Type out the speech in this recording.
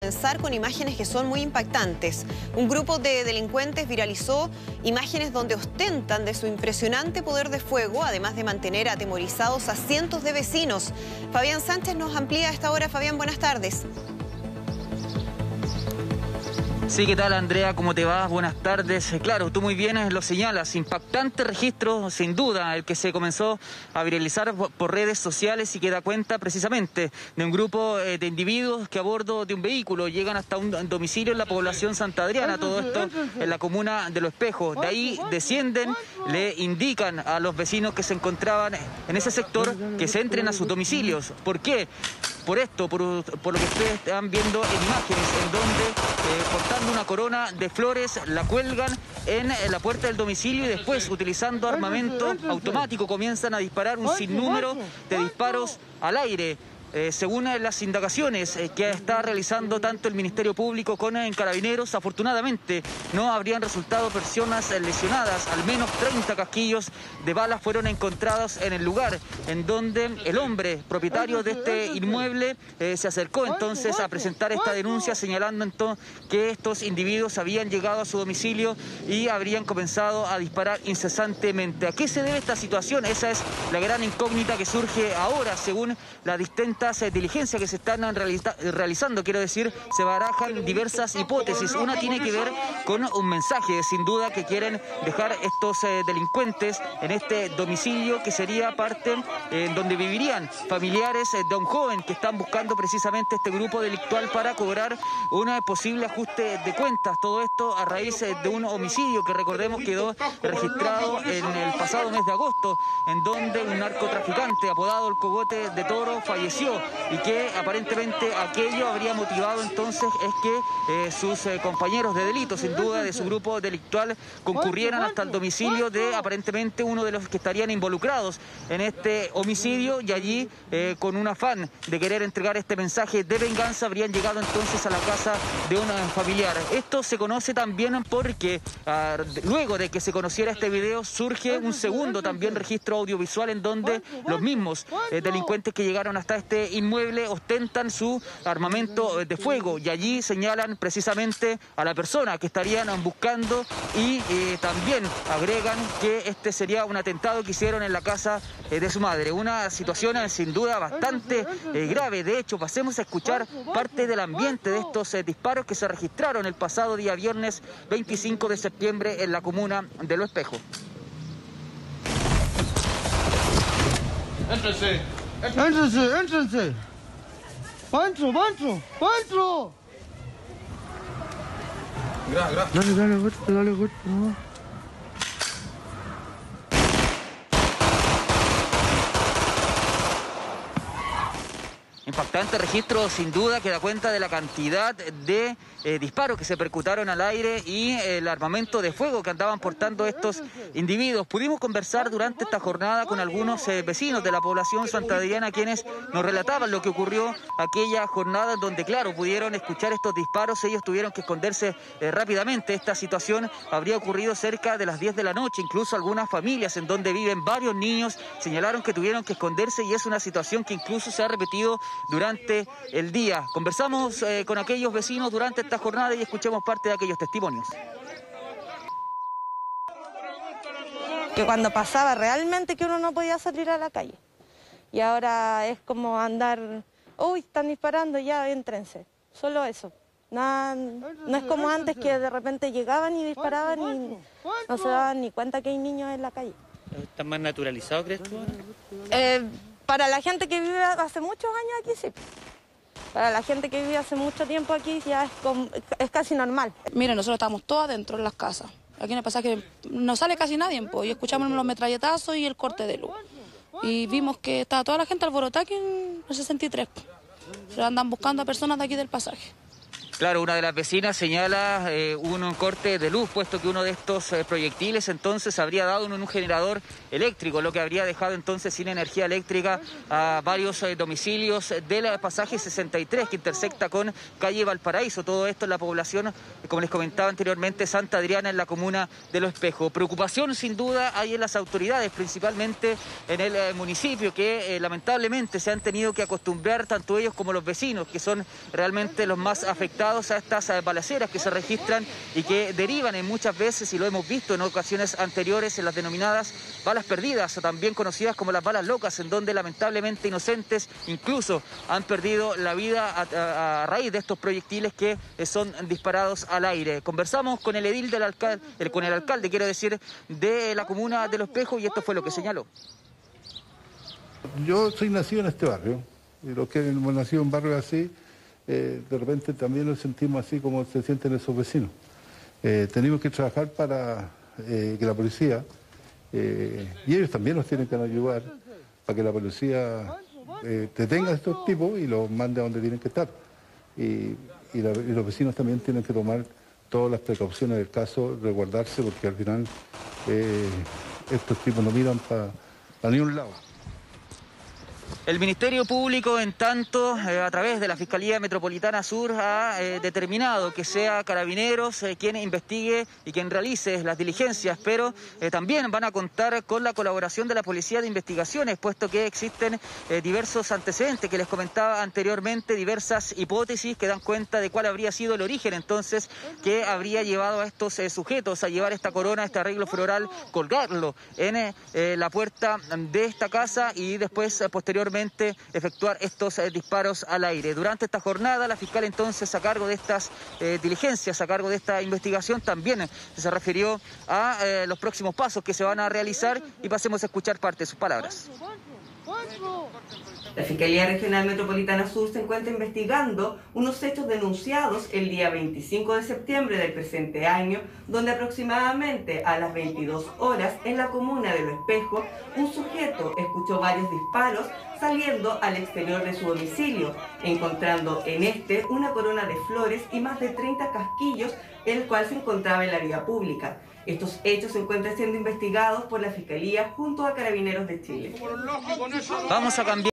Censar con imágenes que son muy impactantes. Un grupo de delincuentes viralizó imágenes donde ostentan de su impresionante poder de fuego, además de mantener atemorizados a cientos de vecinos. Fabián Sánchez nos amplía a esta hora. Fabián, buenas tardes. Sí, ¿qué tal, Andrea? ¿Cómo te va? Buenas tardes. Claro, tú muy bien lo señalas. Impactante registro, sin duda, el que se comenzó a viralizar por redes sociales y que da cuenta precisamente de un grupo de individuos que a bordo de un vehículo llegan hasta un domicilio en la población Santa Adriana, todo esto en la comuna de Los Espejos. De ahí descienden, le indican a los vecinos que se encontraban en ese sector que se entren a sus domicilios. ¿Por qué? Por esto, por lo que ustedes están viendo en imágenes, en donde portando una corona de flores la cuelgan en la puerta del domicilio y después, utilizando armamento automático, comienzan a disparar un sinnúmero de disparos al aire. Según las indagaciones que está realizando tanto el Ministerio Público como en Carabineros, afortunadamente no habrían resultado personas lesionadas. Al menos 30 casquillos de balas fueron encontrados en el lugar, en donde el hombre propietario de este inmueble se acercó entonces a presentar esta denuncia, señalando entonces que estos individuos habían llegado a su domicilio y habrían comenzado a disparar incesantemente. ¿A qué se debe esta situación? Esa es la gran incógnita que surge ahora, según la distintas diligencias que se están realizando. Quiero decir, se barajan diversas hipótesis. Una tiene que ver con un mensaje, sin duda, que quieren dejar estos delincuentes en este domicilio, que sería parte donde vivirían familiares de un joven que están buscando precisamente este grupo delictual para cobrar un posible ajuste de cuentas. Todo esto a raíz de un homicidio que, recordemos, quedó registrado en el pasado mes de agosto, en donde un narcotraficante apodado el Cogote de Toro falleció, y que aparentemente aquello habría motivado entonces es que sus compañeros de delito, sin duda de su grupo delictual, concurrieran hasta el domicilio de aparentemente uno de los que estarían involucrados en este homicidio, y allí con un afán de querer entregar este mensaje de venganza habrían llegado entonces a la casa de un familiar. Esto se conoce también porque luego de que se conociera este video surge un segundo también registro audiovisual en donde los mismos delincuentes que llegaron hasta este inmueble ostentan su armamento de fuego, y allí señalan precisamente a la persona que estarían buscando, y también agregan que este sería un atentado que hicieron en la casa de su madre. Una situación sin duda bastante grave. De hecho, pasemos a escuchar parte del ambiente de estos disparos que se registraron el pasado día viernes 25 de septiembre en la comuna de Los Espejos. Éntrense. Éntrense, éntrense. Pancho, Pancho, Pancho. Gracias. Dale, golpe. Impactante registro, sin duda, que da cuenta de la cantidad de disparos que se percutaron al aire y el armamento de fuego que andaban portando estos individuos. Pudimos conversar durante esta jornada con algunos vecinos de la población santanderiana, quienes nos relataban lo que ocurrió aquella jornada, en donde, claro, pudieron escuchar estos disparos. Ellos tuvieron que esconderse rápidamente. Esta situación habría ocurrido cerca de las 10 de la noche. Incluso algunas familias en donde viven varios niños señalaron que tuvieron que esconderse, y es una situación que incluso se ha repetido durante el día. Conversamos con aquellos vecinos durante esta jornada y escuchemos parte de aquellos testimonios. Que cuando pasaba realmente que uno no podía salir a la calle, y ahora es como andar, uy, están disparando, ya, éntrense, solo eso. Nada, no es como antes, que de repente llegaban y disparaban y no se daban ni cuenta que hay niños en la calle. ¿Está más naturalizado, crees tú? Para la gente que vive hace muchos años aquí, sí. Para la gente que vive hace mucho tiempo aquí ya es casi normal. Mira, nosotros estamos todos adentro en las casas. Aquí en el pasaje no sale casi nadie, pues, y escuchamos los metralletazos y el corte de luz. Y vimos que estaba toda la gente alborotada aquí en el 63. Se andan buscando a personas de aquí del pasaje. Claro, una de las vecinas señala un corte de luz, puesto que uno de estos proyectiles entonces habría dado en un generador eléctrico, lo que habría dejado entonces sin energía eléctrica a varios domicilios del pasaje 63 que intersecta con calle Valparaíso. Todo esto en la población, como les comentaba anteriormente, Santa Adriana, en la comuna de Los Espejos. Preocupación sin duda hay en las autoridades, principalmente en el municipio, que lamentablemente se han tenido que acostumbrar tanto ellos como los vecinos, que son realmente los más afectados a estas balaceras que se registran y que derivan en muchas veces, y lo hemos visto en ocasiones anteriores, en las denominadas balas perdidas, o también conocidas como las balas locas, en donde lamentablemente inocentes incluso han perdido la vida a raíz de estos proyectiles que son disparados al aire. Conversamos con el edil del alcalde, con el alcalde, quiero decir, de la comuna de Los Espejos, y esto fue lo que señaló. Yo soy nacido en este barrio, y los que hemos nacido en barrios así, de repente también nos sentimos así como se sienten esos vecinos. Tenemos que trabajar para que la policía, y ellos también nos tienen que ayudar, para que la policía detenga a estos tipos y los mande a donde tienen que estar. Y los vecinos también tienen que tomar todas las precauciones del caso, resguardarse, porque al final estos tipos no miran para ni un lado. El Ministerio Público, en tanto, a través de la Fiscalía Metropolitana Sur, ha determinado que sea Carabineros quien investigue y quien realice las diligencias, pero también van a contar con la colaboración de la Policía de Investigaciones, puesto que existen diversos antecedentes que les comentaba anteriormente, diversas hipótesis que dan cuenta de cuál habría sido el origen entonces que habría llevado a estos sujetos a llevar esta corona, este arreglo floral, colgarlo en la puerta de esta casa y después posteriormente efectuar estos disparos al aire. Durante esta jornada, la fiscal entonces a cargo de estas diligencias, a cargo de esta investigación, también se refirió a los próximos pasos que se van a realizar, y pasemos a escuchar parte de sus palabras. La Fiscalía Regional Metropolitana Sur se encuentra investigando unos hechos denunciados el día 25 de septiembre del presente año, donde aproximadamente a las 22 horas en la comuna de Los Espejos, un sujeto escuchó varios disparos saliendo al exterior de su domicilio, encontrando en este una corona de flores y más de 30 casquillos, el cual se encontraba en la vía pública. Estos hechos se encuentran siendo investigados por la Fiscalía junto a Carabineros de Chile. Vamos a cambiar.